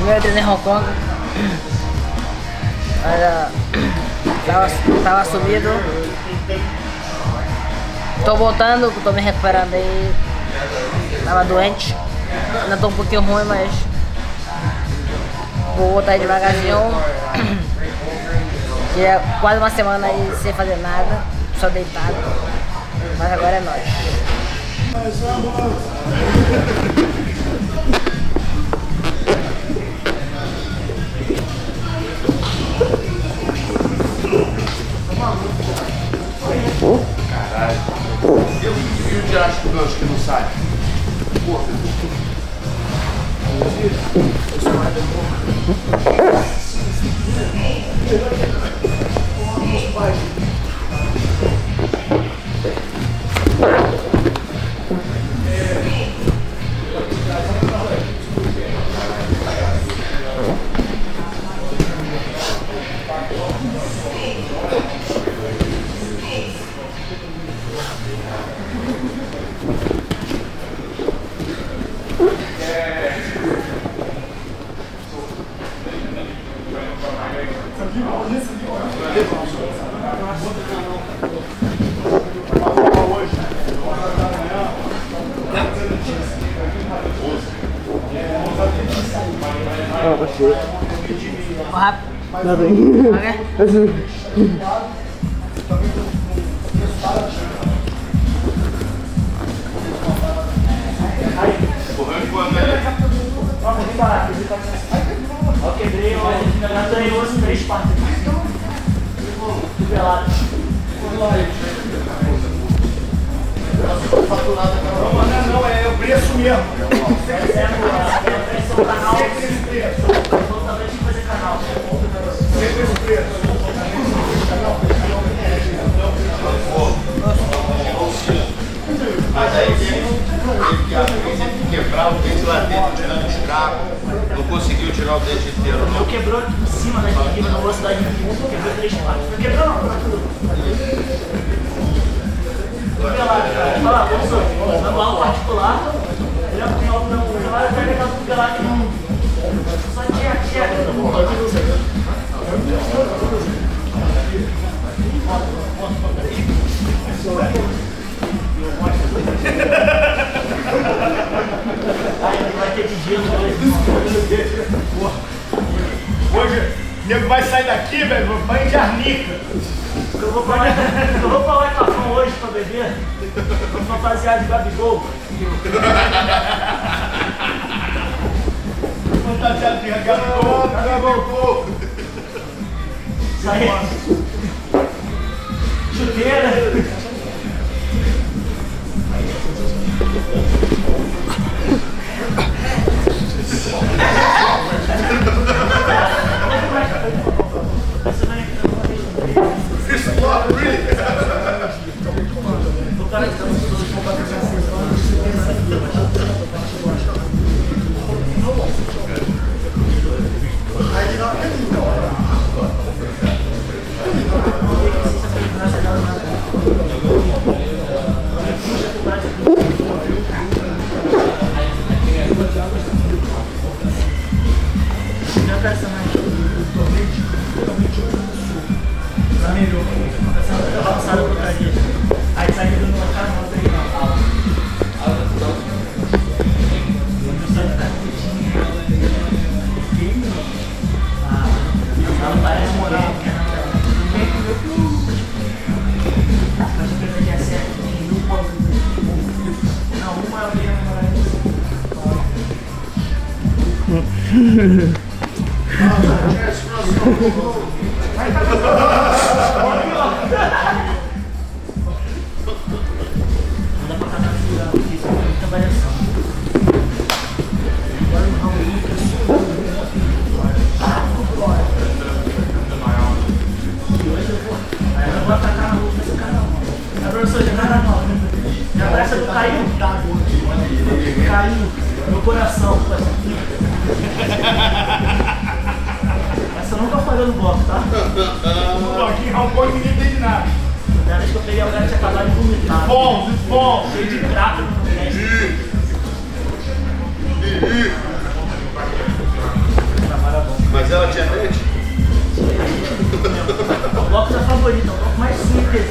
Primeiro treino em Hong Kong. Tava sumido. Tô voltando, tô me recuperando aí. Tava doente. Ainda tô um pouquinho ruim, mas vou voltar aí devagarzinho. Que é quase uma semana aí sem fazer nada, só deitado. Mas agora é nóis. Caralho. E o de acho que não sai? Nada aí. Eu quebrei, eu ganhei hoje 3 partes. Pelado. Não, é o preço mesmo. Essa é a pressão canal. Totalmente de fazer canal. Sempre esse preço. Mas aí ele quebrar o dente lá dentro, tirando os cracos, não conseguiu tirar o dente inteiro. Eu quebrou aqui em cima daqui, na velocidade de fundo, quebrou 3 partes. Não quebrou não, tá tudo. Olha lá, professor, manual particular, ele tem algo na mão, vai pegar tudo pelado aqui não. Só tcheca. Vai ter de gelo hoje o nego vai sair daqui, velho, banho de arnica. Eu vou falar cafão hoje pra beber. Vou fantasiar de Gabigol. Fantasiado de Gabigol. Isso aí. Chuteira. Caiu no coração. Essa nunca falhou no bloco, tá? No bloquinho, Hong Kong, ninguém entende nada. Na vez que eu peguei, o cara tinha acabado de vomitar. Bom. Cheio de crack no meio. O bloco é favorito, é o bloco mais simples.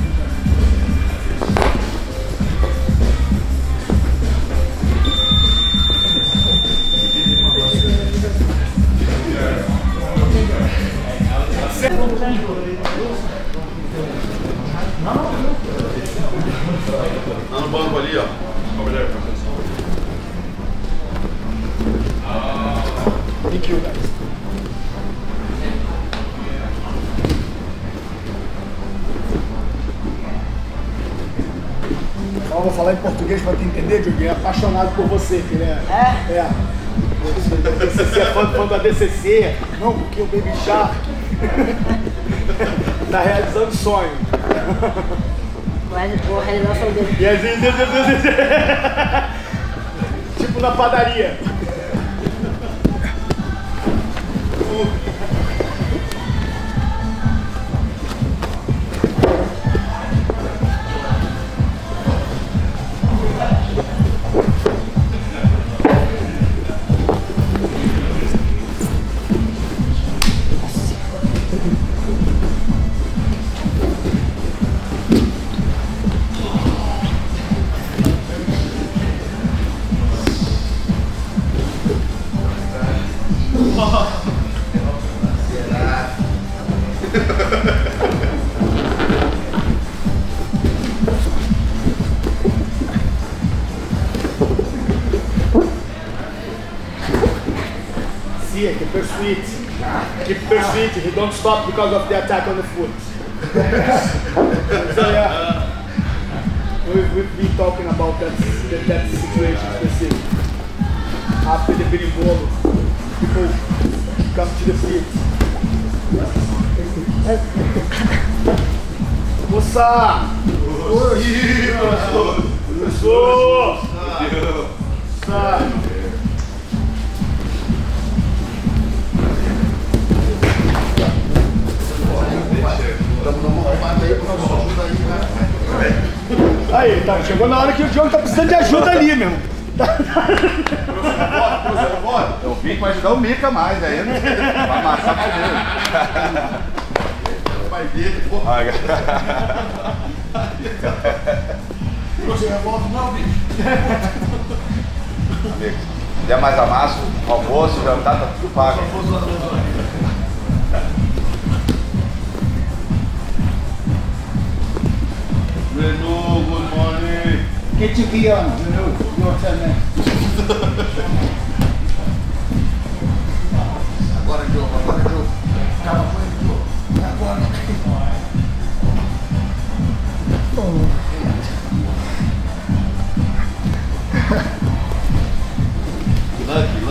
Lá no banco ali, ó. Thank you, guys. Então eu vou falar em português pra te entender, Diogo. É apaixonado por você, que ele é. É. Você é fã da DCC. Não, porque o Baby Shark tá realizando sonho. Vou realizar o sonho dele. E às vezes, tipo na padaria. Keep pursuit. He don't stop because of the attack on the foot. So yeah, we've been talking about that situation specific. After the berimbolo, people come to the pit. Moça! Aí, tá, chegou na hora que o Diogo tá precisando de ajuda ali, meu irmão. Eu vim pra ajudar o Mica mais, aí vai amassar mais dele. Vai dele, porra. Você revolve não, bicho? Amigo, se der mais amasso, almoço, jantar, tá tudo pago. Renu, good morning. Get your gear on, Renu. Your turn next. Agora, Diogo, agora, Diogo. Calma com ele, Diogo. Agora. Lucky.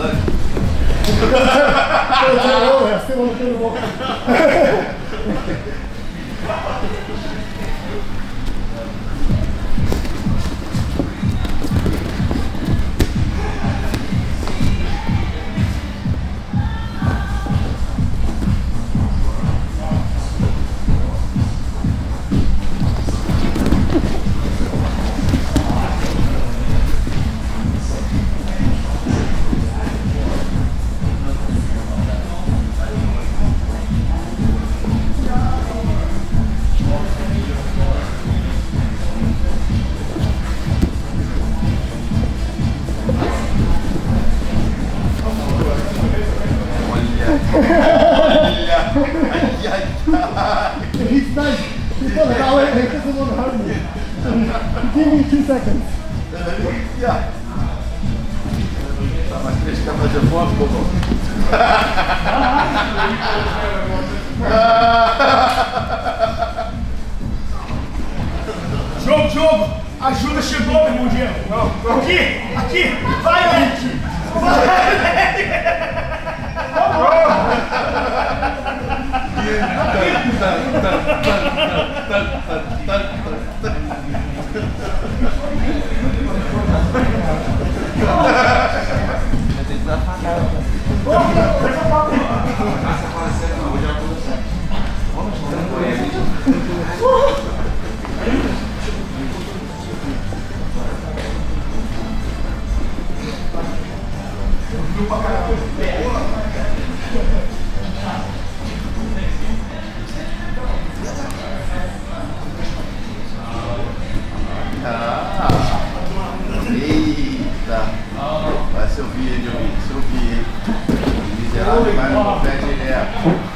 He's nice. He's not an hour. He doesn't want to hurt me. Give me 2 seconds. Mas deixa que fazer foto, bobo. Jogo! Ajuda chegou, meu irmão Diego. Aqui! Vai, Lente! Sabe, vai no pé direto.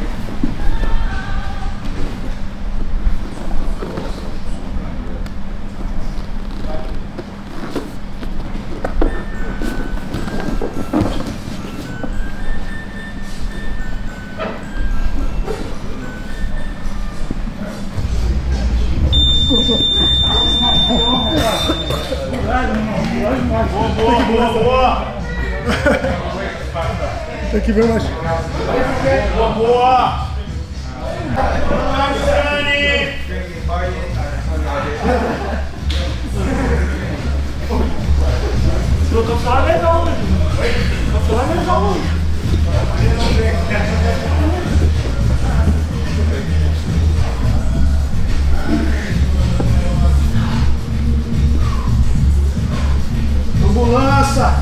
Boa! Thank you very much. Boa! Seu campeão é legal hoje. Campeão é legal hoje. Ambulância!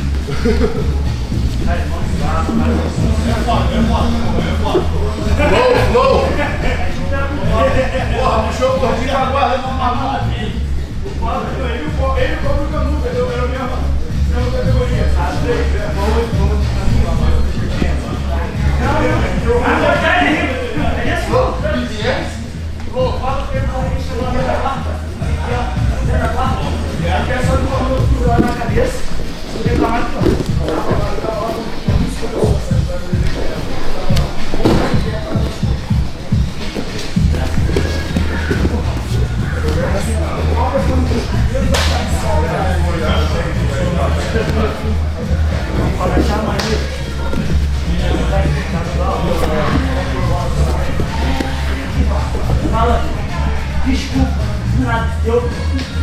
Flow! Porra, puxou o corpinho pra guarda, não maluco. Ele cobra o canudo, era a mesma categoria. Aqui é só de uma ruptura na cabeça, se reclamar de novo. Fala, desculpa, nada, eu...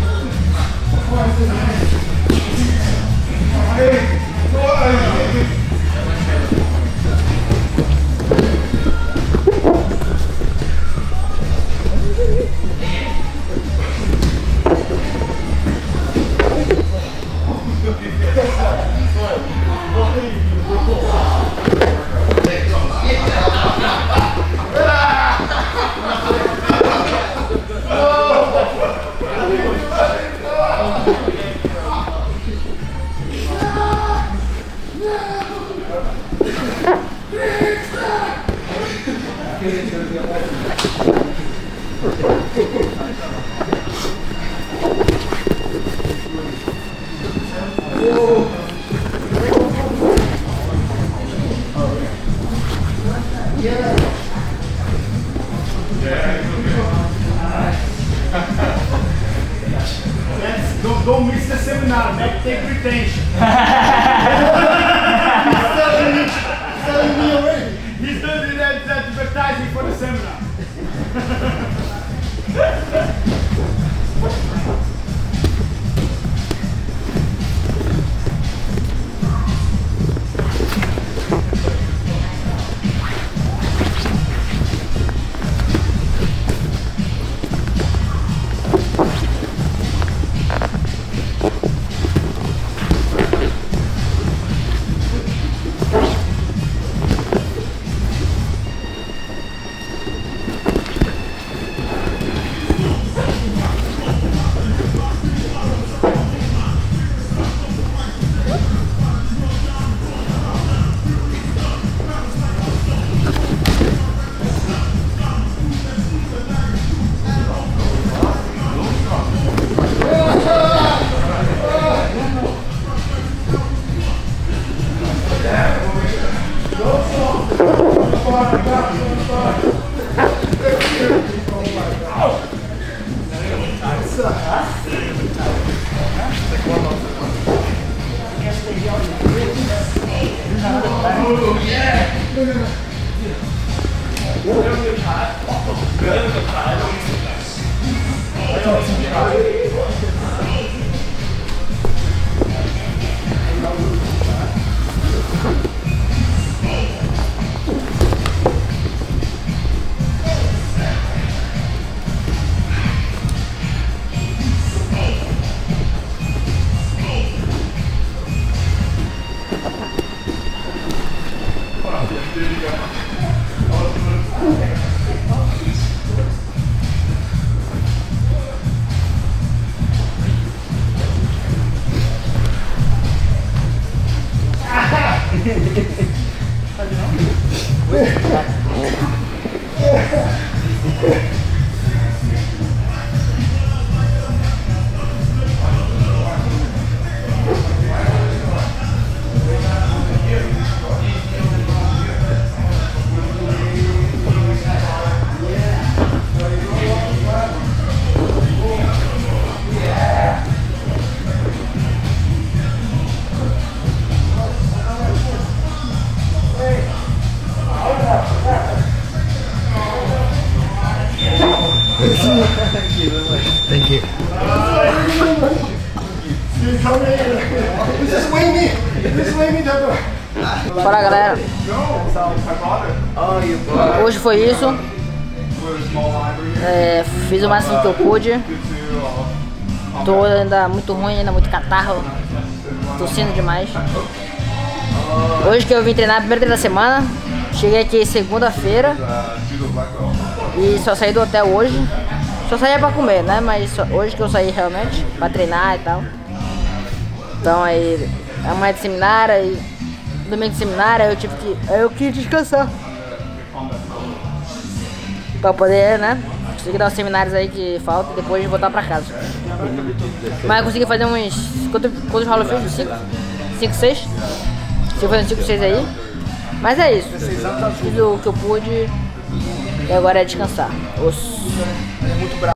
Don't miss the seminar, back take retention. He's doing that advertising for the seminar. Thank you. Fala, galera. Hoje foi isso. Fiz o máximo que eu pude. Tô ainda muito ruim, ainda muito catarro. Tossindo demais. Hoje que eu vim treinar, primeiro treino da semana. Cheguei aqui segunda-feira e só saí do hotel hoje. Só saía pra comer, né? Mas hoje que eu saí realmente pra treinar e tal. Então aí amanhã de seminário e domingo de seminário eu quis descansar pra poder, né? Conseguir dar os seminários aí que faltam e depois voltar pra casa. Mas eu consegui fazer uns... Quantos rolos eu fiz? 5, 6? Consegui fazer uns 5, 6 aí. Mas é isso. Fiz o que eu pude e agora é descansar.